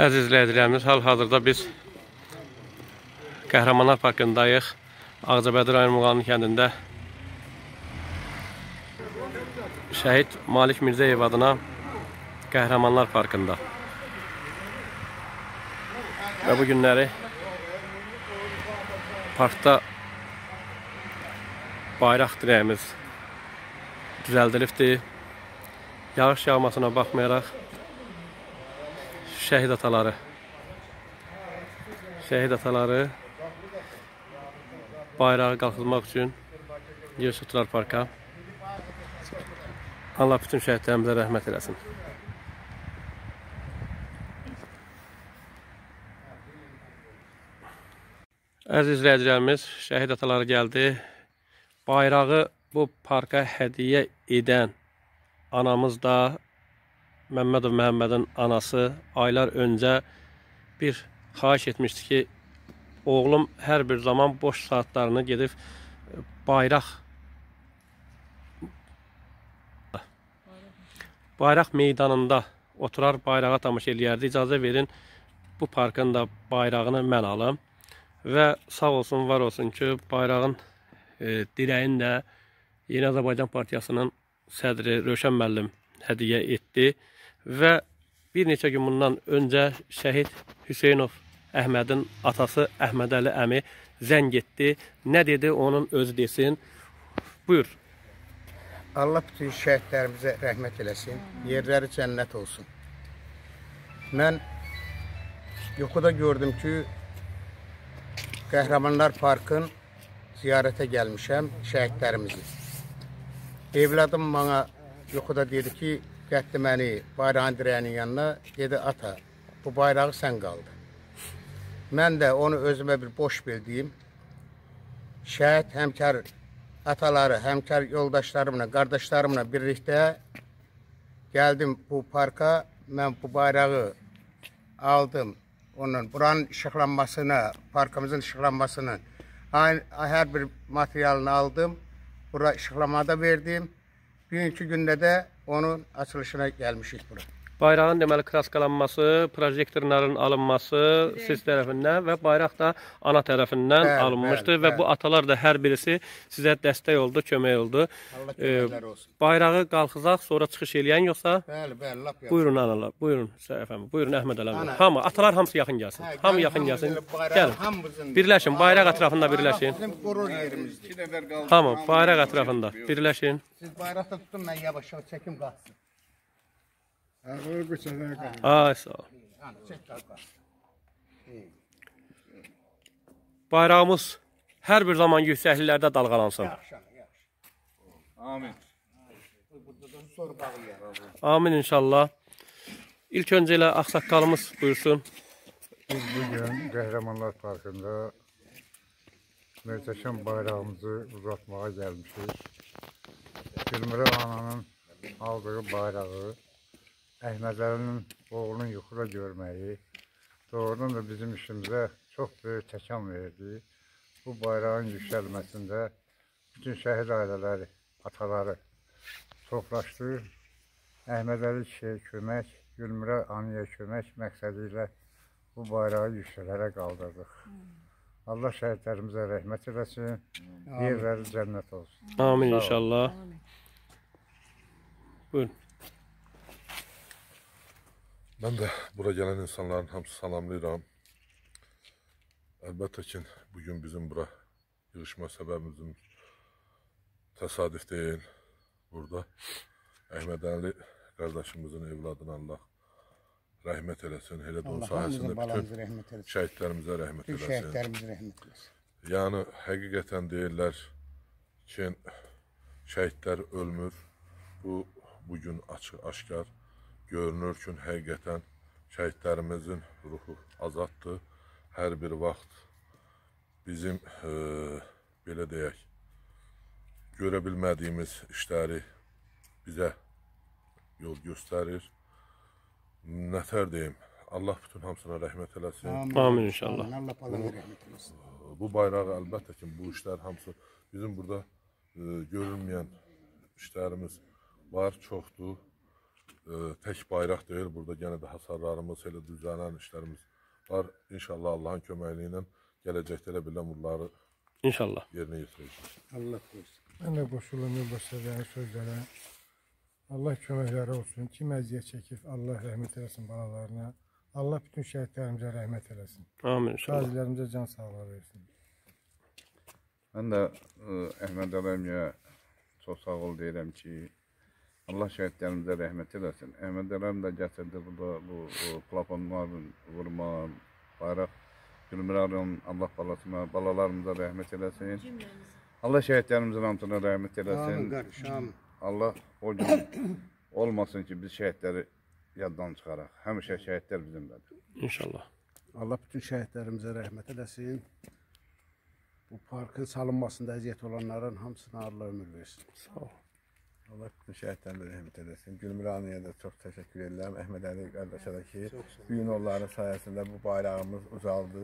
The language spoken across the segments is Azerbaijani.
Əziz izləyicilərimiz, hal-hazırda biz Qəhrəmanlar Parkındayıq. Ağcabədi rayon Muğanlı kəndində şəhid Malik Mirzəyev adına Qəhrəmanlar Parkında. Və bu günləri parkda bayraq dirəyimiz düzəldilibdir. Yağış yağmasına baxmayaraq şəhid ataları bayrağı qalxızmaq üçün yer tutular parka. Allah bütün şəhidlərimizə rəhmət eləsin. Əziz izləyicilərimiz, şəhid ataları gəldi. Bayrağı bu parka hədiyyə edən anamız da Məmmədov Məhəmmədin anası aylar öncə bir xahiş etmişdi ki, oğlum hər bir zaman boş saatlarını gedib bayraq meydanında oturar, bayrağa tamaşa eləyərdi. İcazə verin, bu parkın da bayrağını mən alım. Və sağ olsun, var olsun ki, bayrağın dirəyini də Yeni Azərbaycan Partiyasının sədri Rövşən müəllim hədiyyə etdi. Və bir neçə gün bundan öncə şəhid Hüseynov Əhmədin atası Əhməd Əli əmi zəng etdi. Nə dedi, onun özü desin. Buyur. Allah bütün şəhidlərimizə rəhmət eləsin. Yerləri cənnət olsun. Mən yuxuda gördüm ki, Qəhrəmanlar Parkın ziyarətə gəlmişəm şəhidlərimizi. Evladım bana yuxuda dedi ki, gətirdi məni bayrağın dirəyinin yanına, dedi ata, bu bayrağı sən qaldı. Mən də onu özümə bir boş bildiyim, şəhid həmkar ataları, həmkar yoldaşlarımla, qardaşlarımla birlikdə gəldim bu parka, mən bu bayrağı aldım. Onun buranın işıqlanmasına, parkımızın işıqlanmasını, hər bir materialını aldım, bura işıqlamada verdim. Bugünkü gündə də onun açılışına gəlmişik bura. Bayrağın deməli kraskalanması, projektorların alınması siz tərəfindən və bayraq da ana tərəfindən alınmışdı və bu atalar da hər birisi sizə dəstək oldu, kömək oldu. Allah köməklər olsun. Bayrağı qalxızaq, sonra çıxış eləyən yoxsa? Bəli, lap yaxın. Buyurun analar, buyurun əfəndim, buyurun Əhməd Əli. Hamı, atalar hamısı yaxın gəlsin. Hamı yaxın gəlsin. Gəlin. Birləşin, bayraq ətrafında birləşin. Bizim qurur yerimizdir. Hamı, bayraq ətrafında birləşin. Siz bayraqda tutun, mən yavaş-yavaş çəkim qalsın. Ay sağ ol. Bayrağımız hər bir zaman yüksəkliklərdə dalğalansın. Amin. Amin inşallah. İlk öncə ilə ağsaqqalımız buyursun. Biz bugün Qəhrəmanlar Parkında möhtəşəm bayrağımızı uzatmağa gəlmişik. Gülmürə ananın aldığı bayrağı Əhməd Əlinin oğlunun yuxuda görməyi doğrudan da bizim işimizə çox böyük təkan verdi. Bu bayrağın yüksəlməsində bütün şəhid ailələri, ataları toplaşdı. Əhməd Əli kişiyə kömək, Gülmürə anıya kömək məqsədi ilə bu bayrağı yüksələrə qaldırdıq. Allah şəhidlərimizə rəhmət eləsin, yerləri cənnət olsun. Amin inşallah. Buyurun. Ben de bura gelen insanların hamısı salamlayıram. Əlbəttə ki, bugün bizim bura yığışma səbəbimizin təsadüf deyil. Burada Əhməd Əli qardaşımızın evladına Allah rəhmət eləsin. Elə də onun sayəsində bütün şəhidlərimizə rəhmət eləsin. Yəni, həqiqətən deyirlər ki, şəhidlər ölmür. Bu, bugün aşkar. Görünür ki, həqiqətən şəhidlərimizin ruhu azaddır. Hər bir vaxt bizim, belə deyək, görə bilmədiyimiz işləri bizə yol göstərir. Nətər deyim, Allah bütün hamısına rəhmət eləsin. Amin inşallah. Allah balana rəhmət eləsin. Bu bayrağı əlbəttə ki, bu işlər hamısı bizim burada görünməyən işlərimiz var, çoxdur. tek bayrak değil. Burada gene de hasarlarımız, hele düzenlenen işlerimiz var. İnşallah Allah'ın köməkliğiyle gelecekte de bile bunları İnşallah. yerine getireceğiz. Allah korusun. Ben de qoşulum yoldaşlarının sözlərə. Allah köməkləri olsun. Kim əziyyət çəkib, Allah rəhmət eləsin balalarına. Allah bütün şəhidlərimizə rəhmət eləsin. Amin inşallah. Qazilərimizə can sağlığı versin. Mən də Əhməd Ələmiyə çox sağ ol deyirəm ki, Allah şəhidlərimizə rəhmət eləsin. Əhməd Ələm də gətirdi burada bu plafonların vurma, bayraq gülmürarın Allah balalarımıza rəhmət eləsin. Allah şəhidlərimizin hamısına rəhmət eləsin. Amin qardaş, amin. Allah o gün olmasın ki biz şəhidləri yaddan çıxaraq. Həmişə şəhidlər bizimlədir. İnşallah. Allah bütün şəhidlərimizə rəhmət eləsin. Bu parkın salınmasında əziyyət olanların hamısına Allah ömür versin. Sağ ol. Allah bütün şəhidlərimizə rəhmət eləsin. Gülmüraniyə də çox təşəkkür edirəm. Əhməd Əli qardaşa da ki, bu gün onların sayəsində bu bayrağımız uzaldı.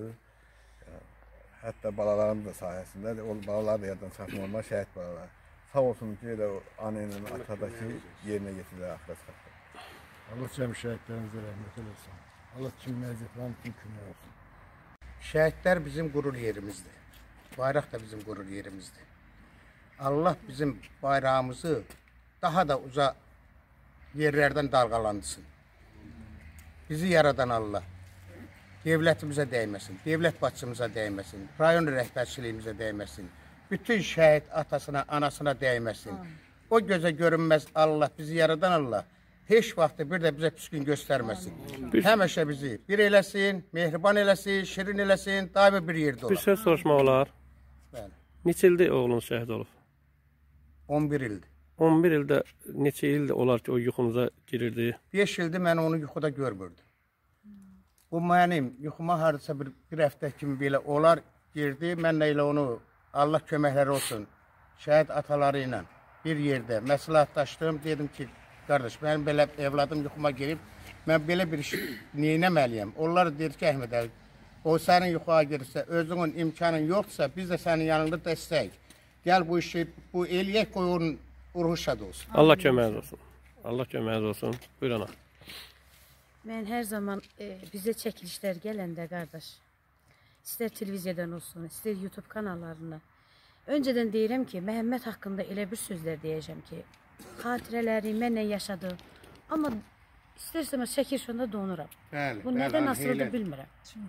Hətta balalarımız da sayəsində, o balalar da yaddan çıxartmamalar, şəhid balalar. Sağ olsun ki, elə annenin atadakı yerinə getirirlər axıra çıxartdı. Allah cəmi şəhidlərimizə rəhmət eləsin. Allah kimin əziyyət var, kim kömək olsun. Şəhidlər bizim qürur yerimizdir. Bayraq da bizim qürur yerimizdir. Allah bizim bayrağımızı daha da uzaq yerlərdən dalğalandırsın. Bizi yaradan Allah devlətimizə dəyməsin, devlət başçımıza dəyməsin, rayon rəhbərçiliyimizə dəyməsin, bütün şəhid atasına, anasına dəyməsin. O gözə görünməz Allah, bizi yaradan Allah heç vaxtı bir də bizə pis gün göstərməsin. Həmişə bizi bir eləsin, mehriban eləsin, şirin eləsin, daimi bir yerdə Bir olaq. söz soruşmaq olar. Bəli. Neçə ildir oğlunuz şəhid olub? 11 ildir. 11 ildə neçə ildir olar ki o yuxunuza girirdi? 5 ildir mən onu yuxuda görmürdüm. Bu mənim yuxuma hardasa bir həftə kimi belə olar girdi. Mən də elə onu Allah köməkləri olsun şəhid ataları ilə bir yerdə məsləhətləşdim. Dedim ki, qardaş, mənim belə evladım yuxuma girib, mən belə bir iş neynəməliyəm? Onlar deyir ki, Əhməd Əli, o sənin yuxuya girirsə, özünün imkanın yoxdursa, biz də sənin yanında dəstək. Gəl bu işi, bu eləyək, qoy onun ruhu şad olsun. Allah köməyiniz olsun. Allah köməyiniz olsun. Buyurun. Mən hər zaman bizə çəkilişlər gələndə qardaş, istər televiziyadan olsun, istər YouTube kanallarından, öncədən deyirəm ki, Məhəmməd haqqında elə bir sözlər deyəcəm ki, xatirələri mənlə yaşadı, amma istərsəm çəkir şunda donuram. Bəli, Bu nədən asılıdır bilmirəm.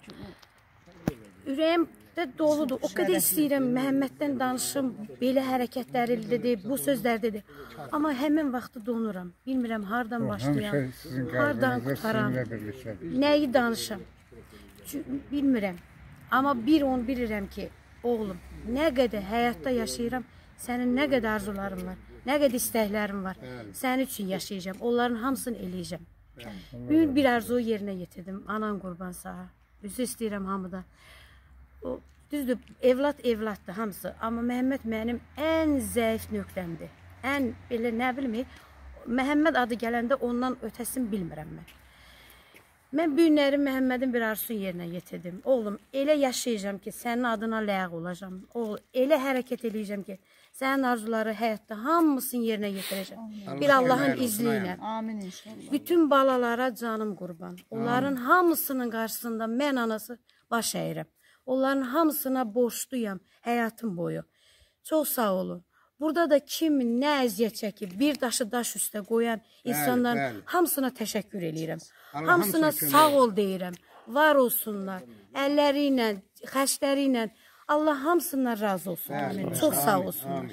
Ürəyimdə doludur, o qədər istəyirəm Məhəmməddən danışım, belə hərəkətləridir, bu sözlərdir. Amma həmin vaxtı donuram, bilmirəm hardan başlayam, hardan qutaram, nəyi danışam, bilmirəm. Amma bir onu bilirəm ki, oğlum, nə qədər həyatda yaşayıram, sənin nə qədər arzuların var, nə qədər istəklərin var, sənin üçün yaşayacağım, onların hamısını eləyəcəm. Bugün bir arzuyu yerinə yetirdim, anan qurban sağa, üzü istəyirəm hamıda. O, düzdür, evladdır hamısı, amma Məhəmməd mənim ən zəif nöqtəmdir. Ən, belə nə bilim, Məhəmməd adı gələndə ondan ötəsini bilmirəm mən. Mən bu günləri Məhəmmədin bir arzusunu yerinə yetirdim. Oğlum, elə yaşayacağım ki, sənin adına layıq olacağım. Oğlum, elə hərəkət edəcəm ki, sənin arzuları həyatda hamısını yerinə yetirəcəm. Bir Allahın izni ilə. Amin inşallah. Bütün balalara canım qurban. Onların hamısının qarşısında mən anası baş əyirəm. Onların hamısına borçluyam həyatım boyu. Çox sağ olun. Burada da kim nə əziyyət çəkib, bir daşı daş üstə qoyan insanların hamısına təşəkkür edirəm. Hamısına sağ ol deyirəm. Var olsunlar. Əlləri ilə, xərcləri ilə. Allah hamısından razı olsun. Çox sağ olsunlar.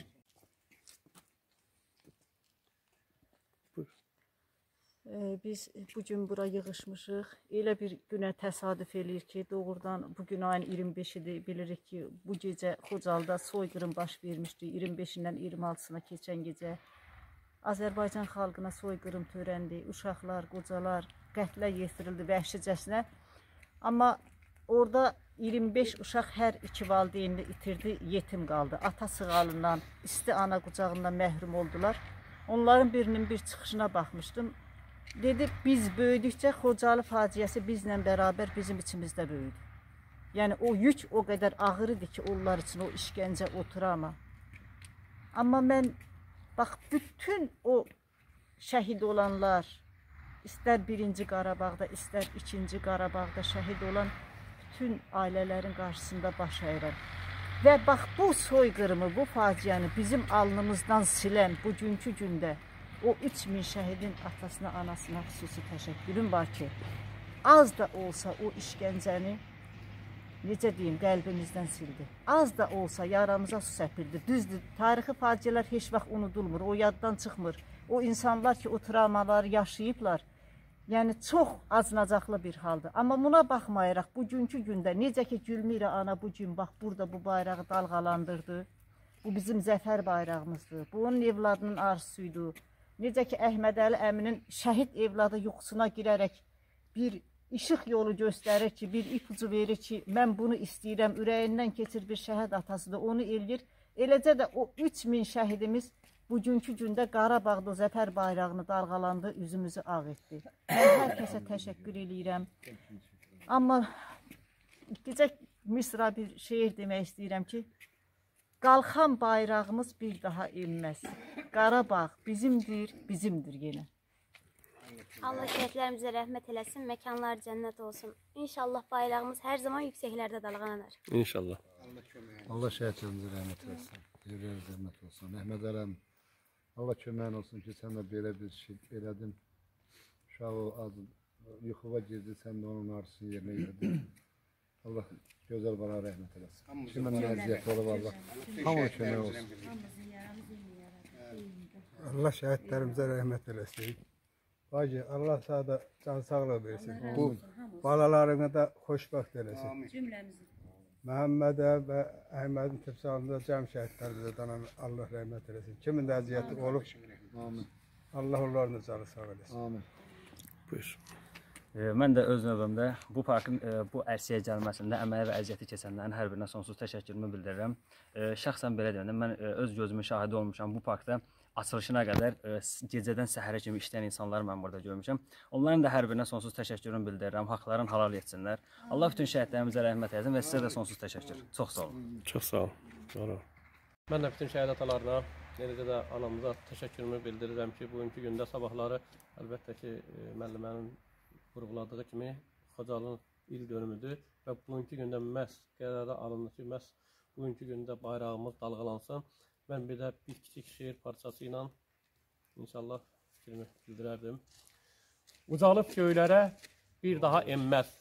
Biz bugün bura yığışmışıq. Elə bir günə təsadüf eləyir ki, doğrudan bugün ayın 25-idir. Bilirik ki, bu gecə Xocalda soyqırım baş vermişdi. 25-dən 26-sına keçən gecə. Azərbaycan xalqına soyqırım törəndi. Uşaqlar, qocalar qətlə yetirildi vəhşicəsinə. Amma orada 25 uşaq hər iki valideynini itirdi, yetim qaldı. Ata sığalından, isti ana qucağından məhrum oldular. Onların birinin bir çıxışına baxmışdım. Dedi, biz böyüdükcə Xocalı faciəsi bizlə bərabər bizim içimizdə böyüdü. Yəni o yük o qədər ağır idi ki, onlar üçün o işgəncə oturama. Amma mən, bax, bütün o şəhid olanlar, istər 1-ci Qarabağda, istər 2-ci Qarabağda şəhid olan bütün ailələrin qarşısında baş əyirəm. Və bax bu soyqırımı, bu faciəni bizim alnımızdan silən bugünkü gündə o 3000 şəhidin atasına, anasına xüsusi təşəkkürüm var ki, az da olsa o işgəncəni, necə deyim, qəlbimizdən sildi. Az da olsa yaramıza su səpildi. Düzdür, tarixi faciələr heç vaxt unudulmur, o yaddan çıxmır. O insanlar ki, o travmaları yaşayıblar, yəni çox acınacaqlı bir haldır. Amma buna baxmayaraq, bugünkü gündə, necə ki Gülmira ana bugün bax burada bu bayrağı dalğalandırdı, bu bizim zəfər bayrağımızdır, bu onun evladının arzusuydu. Necə ki Əhmədəli əminin şəhid evladı yuxusuna girərək bir işıq yolu göstərir ki, bir ipucu verir ki, mən bunu istəyirəm, ürəyindən keçir bir şəhid atasıdır, onu eləyir. Eləcə də o 3000 şəhidimiz bugünkü gündə Qarabağda zəfər bayrağını dalğalandı, üzümüzü ağ etdi. Mən hər kəsə təşəkkür eləyirəm. Amma gecə misra bir şeir demək istəyirəm ki, qalxan bayrağımız bir daha enməz. Qarabağ bizimdir, bizimdir yenə. Allah şəhidlərimizə rəhmət eləsin, məkanlar cənnət olsun. İnşallah bayrağımız hər zaman yüksəklərdə dalğalanır. İnşallah. Allah şəhidlərimizə rəhmət eləsin. Yerlərə rəhmət olsun. Əhməd Ələm, Allah köməyin olsun ki, sən də belə bir şey elədin. Uşağı yuxuva girdi, sən də onun arzusunu yerinə yerdin. Allah gözəl bana rəhmət eləsin. Kimin əziyyəti olub Allah. Hamı kömək olsun. Allah şəhidlərimizə rəhmət eləsin. Bacı, Allah sana da can sağlığı versin. Bu balalarına da xoşbəxt eləsin. Məhəmmədə və Əhmədin timsalında cəm şəhidlərimizə Allah rəhmət eləsin. Kimin də əziyyəti olub, Allah onların canı sağ eləsin. Buyur. Mən də öz növbəmdə bu parkın bu ərsəyə gəlməsində əməyə və əziyyəti keçənlərin hər birinə sonsuz təşəkkürümü bildirirəm. Şəxsən belə deyəndə, mən öz gözümün şahidi olmuşam bu parkda. Açılışına qədər gecədən səhərə kimi işləyən insanları mən burada görmüşəm. Onların da hər birinə sonsuz təşəkkürümü bildirirəm. Haqların halal etsinlər. Allah bütün şəhidlərimizə rəhmət eləsin və sizə də sonsuz təşəkkür. Çox sağ olun. Çox sağ olun. Mən də bütün şəhid atalarına, eləcə də anamıza təşəkkürümü bildirirəm ki, bugünkü gündə sabahları əlbəttə ki, müəllimənin vurğuladığı kimi Xocalının il dönümüdür və bugünkü gündə məhz qərara alındı ki, məhz bugünkü gündə bayrağımız dalğalansın. Mən bir də bir kiçik şeir parçası ilə inşallah fikrimi bildirərdim. Ucalıb göylərə bir daha enməz.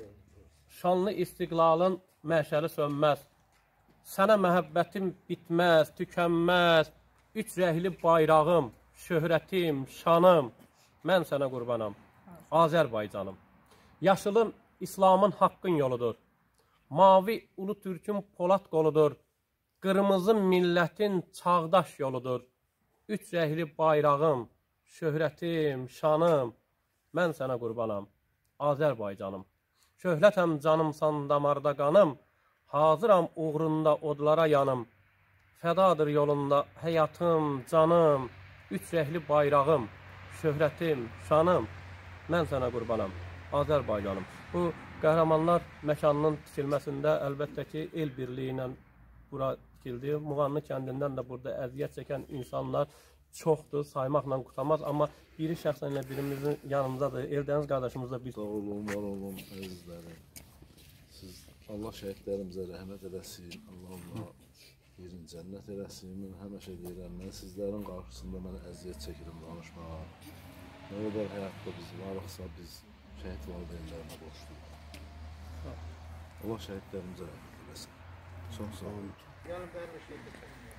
Şanlı istiqlalın məşəli sönməz. Sənə məhəbbətim bitməz, tükənməz. Üç rəhli bayrağım, şöhrətim, şanım. Mən sənə qurbanam, Azərbaycanım. Yaşılın İslamın haqqın yoludur. Mavi ulu türkün Polad qoludur. Qırmızı millətin çağdaş yoludur. Üç rəhli bayrağım, şöhrətim, şanım. Mən sənə qurbanam, Azərbaycanım. Şöhrətəm canımsan damarda qanım. Hazıram uğrunda odlara yanım. Fədadır yolunda həyatım, canım. Üç rəhli bayrağım, şöhrətim, şanım. Mən sənə qurbanam, Azərbaycanım. Bu qəhrəmanlar məkanının tikilməsində əlbəttə ki, el birliyi ilə bura tikildi. Muğanlı kəndindən də burada əziyyət çəkən insanlar çoxdur, saymaqla qutamaz. Amma biri şəxsən ilə birimizin yanımızdadır. Eldəniz qardaşımız da bir... Sağ olun, var olun, əzizlərim. Siz Allah şəhidlərimizə rəhmət eləsin. Allah yerin cənnət eləsin. Mən həmişə deyirəm, mən sizlərin qarşısında mənə əziyyət çəkirim danışmağa. Nə qədər həyatda biz varıqsa, biz şəhid valideynlərinə borçluyuq. Allah şəhidlərimizə rəhmət eləsin. Çox sağ olun.